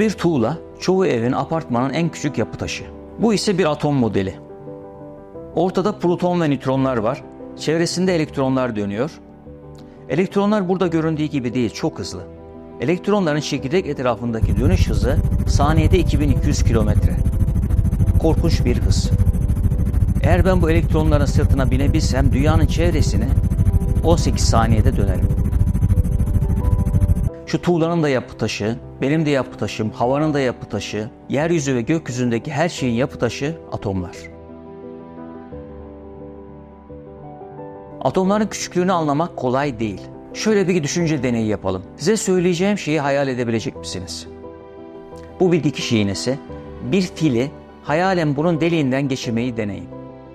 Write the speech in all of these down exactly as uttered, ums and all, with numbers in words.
bir tuğla, çoğu evin, apartmanın en küçük yapı taşı. Bu ise bir atom modeli. Ortada proton ve nötronlar var. Çevresinde elektronlar dönüyor. Elektronlar burada göründüğü gibi değil, çok hızlı. Elektronların çekirdek etrafındaki dönüş hızı saniyede iki bin iki yüz kilometre. Korkunç bir hız. Eğer ben bu elektronların sırtına binebilsem dünyanın çevresini on sekiz saniyede dönerim. Şu tuğlanın da yapı taşı, benim de yapı taşım, havanın da yapı taşı, yeryüzü ve gökyüzündeki her şeyin yapı taşı atomlar. Atomların küçüklüğünü anlamak kolay değil. Şöyle bir düşünce deneyi yapalım. Size söyleyeceğim şeyi hayal edebilecek misiniz? Bu bir dikiş iğnesi. Bir fili hayalen bunun deliğinden geçirmeyi deneyin.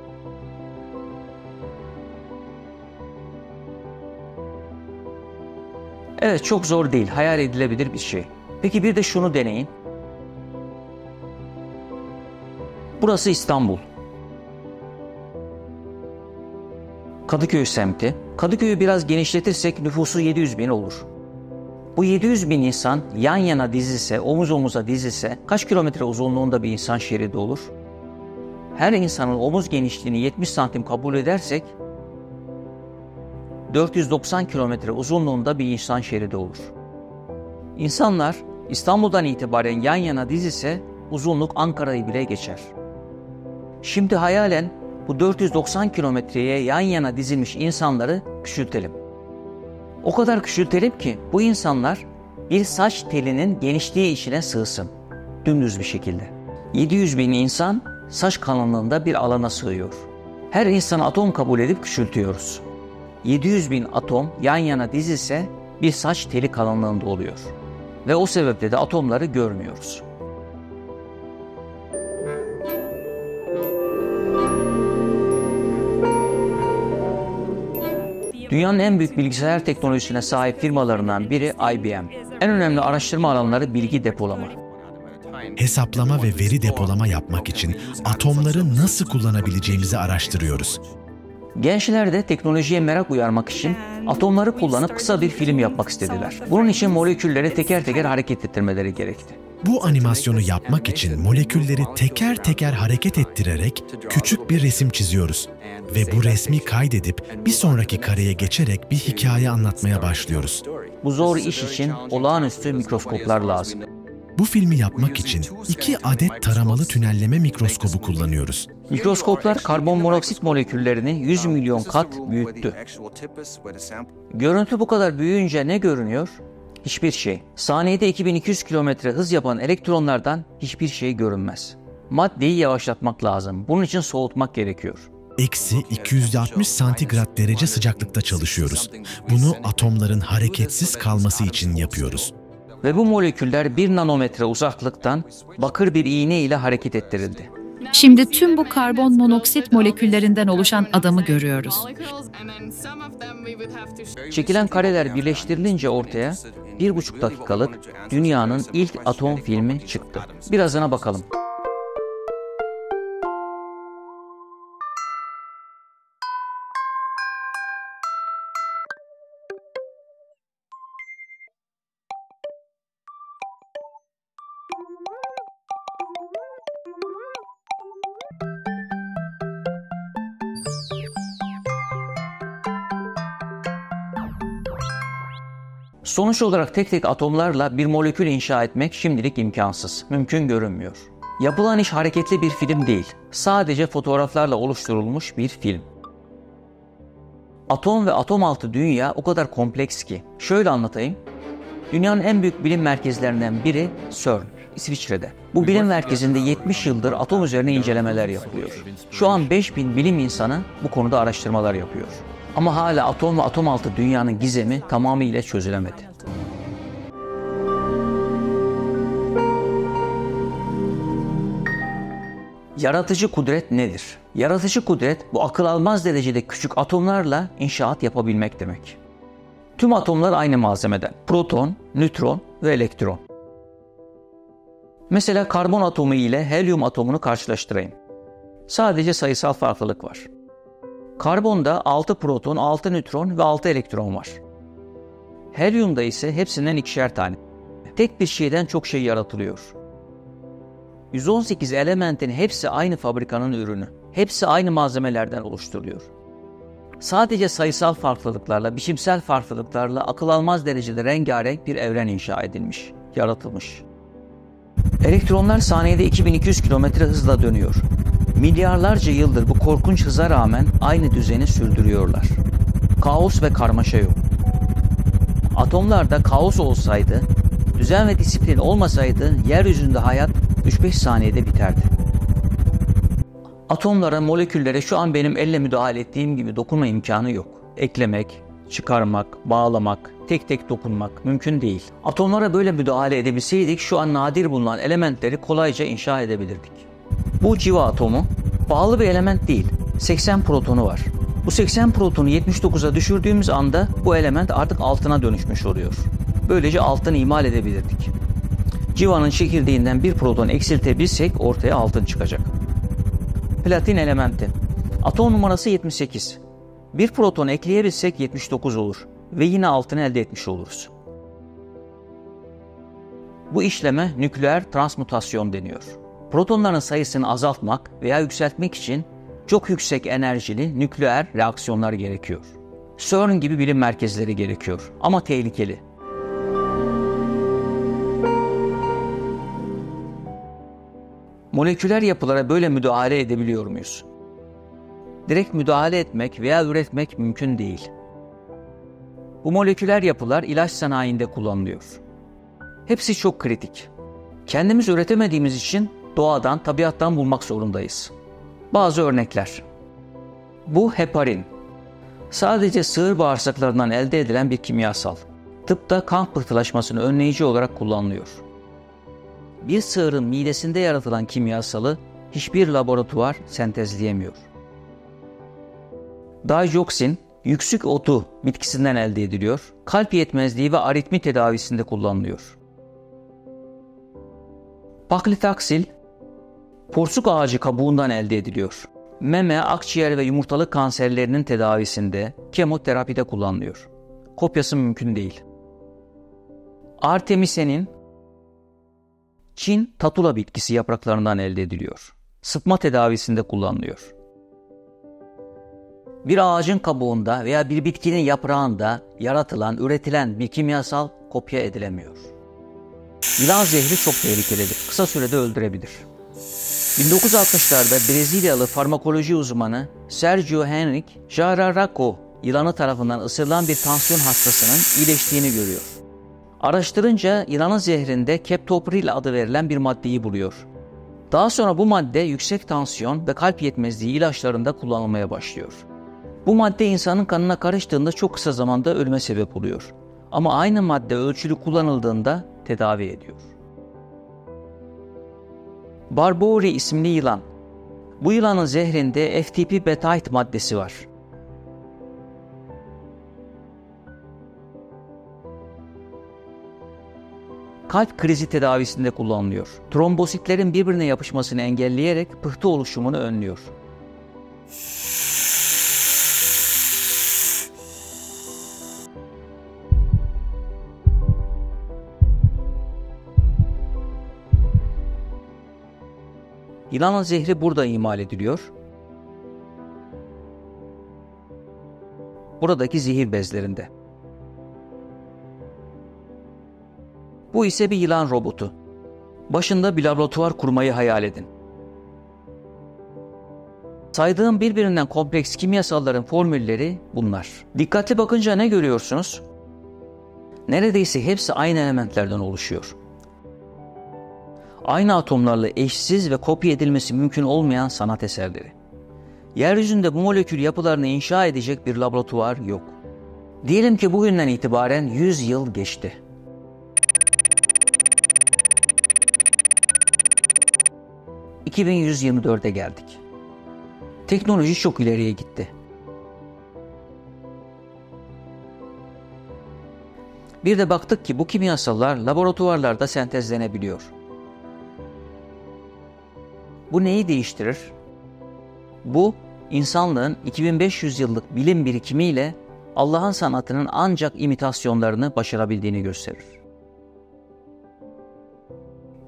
Evet, çok zor değil, hayal edilebilir bir şey. Peki bir de şunu deneyin. Burası İstanbul. Kadıköy semti. Kadıköy'ü biraz genişletirsek nüfusu yedi yüz bin olur. Bu yedi yüz bin insan yan yana dizilse, omuz omuza dizilse kaç kilometre uzunluğunda bir insan şeridi olur? Her insanın omuz genişliğini yetmiş santim kabul edersek dört yüz doksan kilometre uzunluğunda bir insan şeridi olur. İnsanlar İstanbul'dan itibaren yan yana dizilse uzunluk Ankara'yı bile geçer. Şimdi hayalen bu dört yüz doksan kilometreye yan yana dizilmiş insanları küçültelim. O kadar küçültelim ki bu insanlar bir saç telinin genişliği içine sığsın. Dümdüz bir şekilde. yedi yüz bin insan saç kalınlığında bir alana sığıyor. Her insanı atom kabul edip küçültüyoruz. yedi yüz bin atom yan yana dizilse bir saç teli kalınlığında oluyor. Ve o sebeple de atomları görmüyoruz. Dünyanın en büyük bilgisayar teknolojisine sahip firmalarından biri I B M. En önemli araştırma alanları bilgi depolama. Hesaplama ve veri depolama yapmak için atomları nasıl kullanabileceğimizi araştırıyoruz. Gençler de teknolojiye merak uyarmak için atomları kullanıp kısa bir film yapmak istediler. Bunun için molekülleri teker teker hareket ettirmeleri gerekti. Bu animasyonu yapmak için molekülleri teker teker hareket ettirerek küçük bir resim çiziyoruz. Ve bu resmi kaydedip bir sonraki kareye geçerek bir hikaye anlatmaya başlıyoruz. Bu zor iş için olağanüstü mikroskoplar lazım. Bu filmi yapmak için iki adet taramalı tünelleme mikroskobu kullanıyoruz. Mikroskoplar karbon monoksit moleküllerini yüz milyon kat büyüttü. Görüntü bu kadar büyüyünce ne görünüyor? Hiçbir şey. Saniyede iki bin iki yüz kilometre hız yapan elektronlardan hiçbir şey görünmez. Maddeyi yavaşlatmak lazım. Bunun için soğutmak gerekiyor. Eksi iki yüz altmış santigrat derece sıcaklıkta çalışıyoruz. Bunu atomların hareketsiz kalması için yapıyoruz. Ve bu moleküller bir nanometre uzaklıktan bakır bir iğne ile hareket ettirildi. Şimdi tüm bu karbon monoksit moleküllerinden oluşan adamı görüyoruz. Çekilen kareler birleştirilince ortaya bir buçuk dakikalık dünyanın ilk atom filmi çıktı. Birazına bakalım. Sonuç olarak tek tek atomlarla bir molekül inşa etmek şimdilik imkansız, mümkün görünmüyor. Yapılan iş hareketli bir film değil, sadece fotoğraflarla oluşturulmuş bir film. Atom ve atom altı dünya o kadar kompleks ki, şöyle anlatayım. Dünyanın en büyük bilim merkezlerinden biri CERN, İsviçre'de. Bu bilim merkezinde yetmiş yıldır atom üzerine incelemeler yapılıyor. Şu an beş bin bilim insanı bu konuda araştırmalar yapıyor. Ama hala atom ve atom altı dünyanın gizemi tamamıyla çözülemedi. Yaratıcı kudret nedir? Yaratıcı kudret, bu akıl almaz derecede küçük atomlarla inşaat yapabilmek demek. Tüm atomlar aynı malzemeden: proton, nötron ve elektron. Mesela karbon atomu ile helyum atomunu karşılaştırayım. Sadece sayısal farklılık var. Karbonda altı proton, altı nötron ve altı elektron var. Helyumda ise hepsinden ikişer tane. Tek bir şeyden çok şey yaratılıyor. yüz on sekiz elementin hepsi aynı fabrikanın ürünü. Hepsi aynı malzemelerden oluşturuluyor. Sadece sayısal farklılıklarla, biçimsel farklılıklarla akıl almaz derecede rengarenk bir evren inşa edilmiş, yaratılmış. Elektronlar saniyede iki bin iki yüz kilometre hızla dönüyor. Milyarlarca yıldır bu korkunç hıza rağmen aynı düzeni sürdürüyorlar. Kaos ve karmaşa yok. Atomlarda kaos olsaydı, düzen ve disiplin olmasaydı yeryüzünde hayat üç beş saniyede biterdi. Atomlara, moleküllere şu an benim elle müdahale ettiğim gibi dokunma imkanı yok. Eklemek, çıkarmak, bağlamak, tek tek dokunmak mümkün değil. Atomlara böyle müdahale edebilseydik şu an nadir bulunan elementleri kolayca inşa edebilirdik. Bu civa atomu pahalı bir element değil. seksen protonu var. Bu seksen protonu yetmiş dokuza düşürdüğümüz anda bu element artık altına dönüşmüş oluyor. Böylece altın imal edebilirdik. Civanın çekirdeğinden bir proton eksiltebilsek ortaya altın çıkacak. Platin elementi. Atom numarası yetmiş sekiz. Bir proton ekleyebilsek yetmiş dokuz olur ve yine altın elde etmiş oluruz. Bu işleme nükleer transmutasyon deniyor. Protonların sayısını azaltmak veya yükseltmek için çok yüksek enerjili nükleer reaksiyonlar gerekiyor. CERN gibi bilim merkezleri gerekiyor ama tehlikeli. Moleküler yapılara böyle müdahale edebiliyor muyuz? Direkt müdahale etmek veya üretmek mümkün değil. Bu moleküler yapılar ilaç sanayinde kullanılıyor. Hepsi çok kritik. Kendimiz üretemediğimiz için doğadan, tabiattan bulmak zorundayız. Bazı örnekler. Bu heparin. Sadece sığır bağırsaklarından elde edilen bir kimyasal. Tıpta kan pıhtılaşmasını önleyici olarak kullanılıyor. Bir sığırın midesinde yaratılan kimyasalı hiçbir laboratuvar sentezleyemiyor. Digoxin, yüksük otu bitkisinden elde ediliyor. Kalp yetmezliği ve aritmi tedavisinde kullanılıyor. Paklitoksil, porsuk ağacı kabuğundan elde ediliyor. Meme, akciğer ve yumurtalık kanserlerinin tedavisinde, kemoterapide kullanılıyor. Kopyası mümkün değil. Artemisenin, Çin tatula bitkisi yapraklarından elde ediliyor. Sıtma tedavisinde kullanılıyor. Bir ağacın kabuğunda veya bir bitkinin yaprağında yaratılan, üretilen bir kimyasal kopya edilemiyor. Yılan zehri çok tehlikelidir. Kısa sürede öldürebilir. bin dokuz yüz altmışlarda Brezilyalı farmakoloji uzmanı Sergio Henrique Jararaco yılanı tarafından ısırılan bir tansiyon hastasının iyileştiğini görüyor. Araştırınca yılanın zehrinde keptopril adı verilen bir maddeyi buluyor. Daha sonra bu madde yüksek tansiyon ve kalp yetmezliği ilaçlarında kullanılmaya başlıyor. Bu madde insanın kanına karıştığında çok kısa zamanda ölüme sebep oluyor. Ama aynı madde ölçülü kullanıldığında tedavi ediyor. Barbori isimli yılan. Bu yılanın zehrinde F T P betaid maddesi var. Kalp krizi tedavisinde kullanılıyor. Trombositlerin birbirine yapışmasını engelleyerek pıhtı oluşumunu önlüyor. Yılanın zehri burada imal ediliyor. Buradaki zehir bezlerinde. Bu ise bir yılan robotu. Başında bir laboratuvar kurmayı hayal edin. Saydığım birbirinden kompleks kimyasalların formülleri bunlar. Dikkatli bakınca ne görüyorsunuz? Neredeyse hepsi aynı elementlerden oluşuyor. Aynı atomlarla eşsiz ve kopya edilmesi mümkün olmayan sanat eserleri. Yeryüzünde bu molekül yapılarını inşa edecek bir laboratuvar yok. Diyelim ki bugünden itibaren yüz yıl geçti. iki bin yüz yirmi dörde geldik. Teknoloji çok ileriye gitti. Bir de baktık ki bu kimyasallar laboratuvarlarda sentezlenebiliyor. Bu neyi değiştirir? Bu, insanlığın iki bin beş yüz yıllık bilim birikimiyle Allah'ın sanatının ancak imitasyonlarını başarabildiğini gösterir.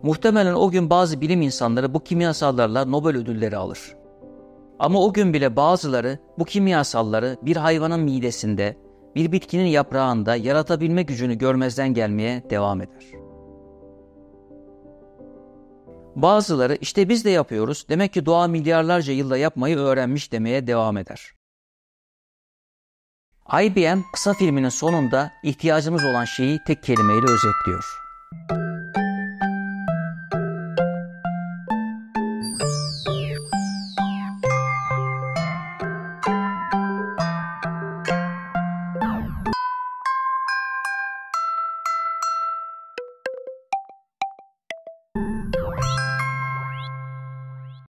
Muhtemelen o gün bazı bilim insanları bu kimyasallarla Nobel ödülleri alır. Ama o gün bile bazıları bu kimyasalları bir hayvanın midesinde, bir bitkinin yaprağında yaratabilme gücünü görmezden gelmeye devam eder. Bazıları işte biz de yapıyoruz, demek ki doğa milyarlarca yılda yapmayı öğrenmiş demeye devam eder. I B M kısa filminin sonunda ihtiyacımız olan şeyi tek kelimeyle özetliyor.